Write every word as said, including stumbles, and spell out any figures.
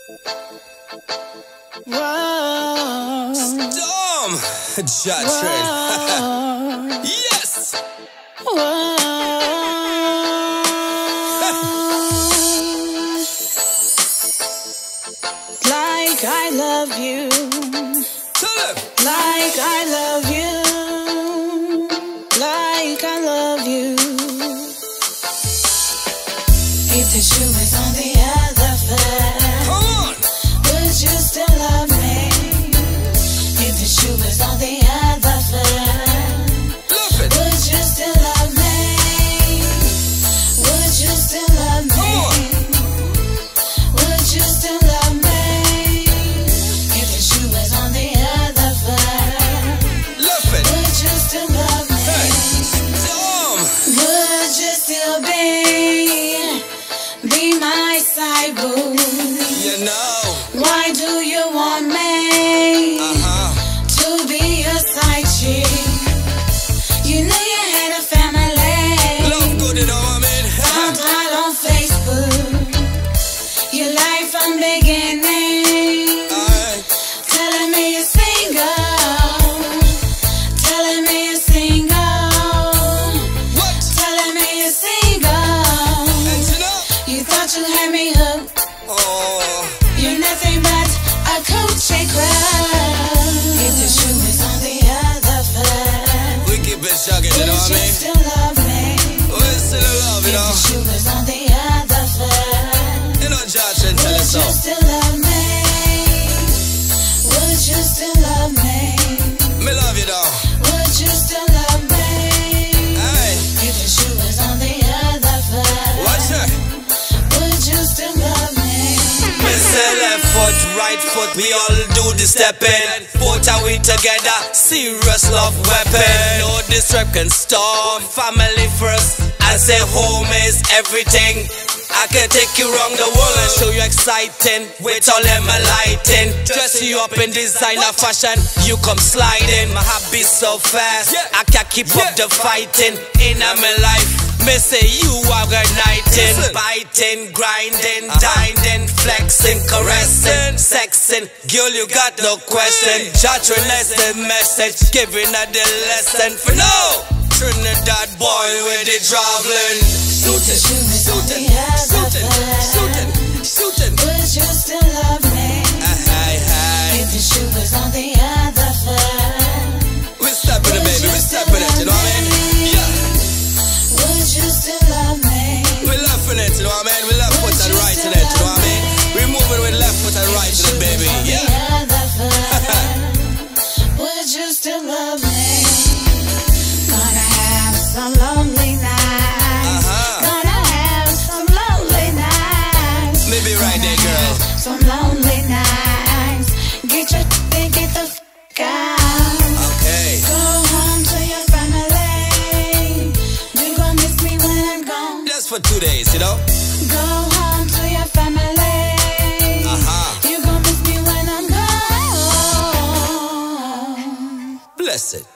Whoa. Storm! Jahtrin! Yes! Whoa. Like I love you. Tell him! Like I love you. Like I love you. If the shoe is on the other foot, Come on! would you still love me? If the shoe is on the other foot, Love it! would you still love me? Would you still love me? Come on! Would you still love me? If the shoe is on the other foot, Love it! would you still love me? Hey! Storm! Would you still be, be my side boo? You know! Why do you want me Uh-huh! to be your side chick? You know you had a family. Love good, you know what I mean? Found out on Facebook. Your life from beginning. Alright! Telling me you're single. Telling me you're single. What? Telling me you're single. And you know? You thought you had me hooked. Oh! You're nothing but a coochie club. If the shoe is on the other foot, We keep it chugging, you know would what I you mean? still love me? We still in love, you If know? the shoe is on the other foot, You know Jahtrin tell would us you so. still love me? Would you still love me? Me love you though. Would you still love me? Hey! If the shoe is on the other foot, Watch her! would you still love me? Me say left foot, right foot, we all do the stepping. Both are we together, serious love weapon. No disrespect can storm, family first. I say home is everything. I can take you around the world and show you exciting. With all them lighting, dress you up in designer fashion. You come sliding, my heart beats so fast. I can't keep up the fighting in my life. Me say you are igniting, biting, grinding, dining, flexing, caressing, sexing. Girl, you got no question. Jahtrin is the message, giving her the lesson for now. Trinidad boy with the traveling. Shooting, shooting, shooting, shooting, shooting. Would you still love me? Hi, hi. If the shoe was on the other foot, We stepping it, baby, we stepping it, you know what I mean? Yeah. would you still love me? We laughing it, you know what I mean? We left foot and right in it, you know what I mean? We moving with left foot and right in it, baby. Yeah. Would you still love me? Gonna have some lonely nights. Uh-huh. Gonna have some lonely nights. Maybe right there, girl. Some lonely nights. Get your and get the f out. Okay. Go home to your family. You gon' miss me when I'm gone. Just for two days, you know? Go home to your family. Uh-huh. You gon' miss me when I'm gone. Bless it.